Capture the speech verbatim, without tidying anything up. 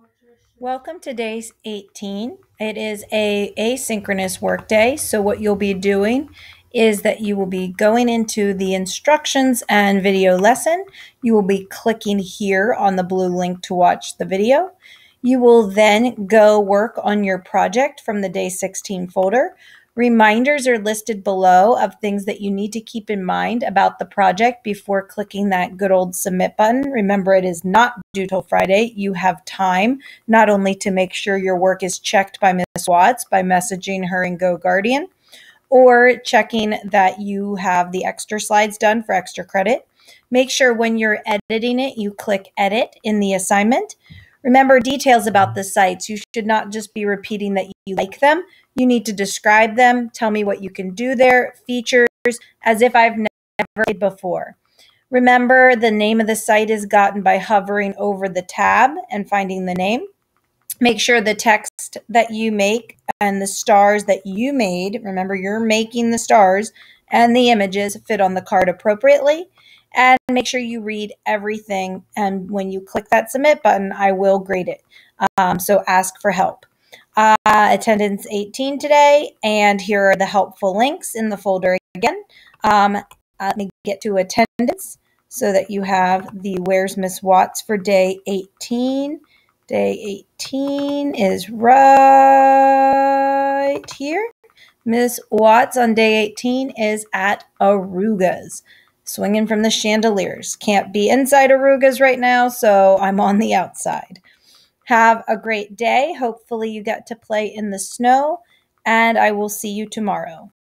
Welcome to day eighteen. It is a asynchronous workday. So what you'll be doing is that you will be going into the instructions and video lesson. You will be clicking here on the blue link to watch the video. You will then go work on your project from the day sixteen folder. Reminders are listed below of things that you need to keep in mind about the project before clicking that good old submit button. Remember, it is not due till Friday. You have time not only to make sure your work is checked by Miz Watts by messaging her in GoGuardian, or checking that you have the extra slides done for extra credit. Make sure when you're editing it, you click edit in the assignment. Remember details about the sites. You should not just be repeating that you like them. You need to describe them, tell me what you can do there, features, as if I've never did before. Remember, the name of the site is gotten by hovering over the tab and finding the name. Make sure the text that you make and the stars that you made, remember you're making the stars, and the images fit on the card appropriately. And make sure you read everything. And when you click that submit button, I will grade it. Um, so ask for help. Uh, attendance eighteen today, and here are the helpful links in the folder again. Um, let me get to attendance so that you have the Where's Miss Watts for day eighteen. Day eighteen is right here. Miss Watts on day eighteen is at Arugas, swinging from the chandeliers. Can't be inside Arugas right now, so I'm on the outside. Have a great day. Hopefully you get to play in the snow, and I will see you tomorrow.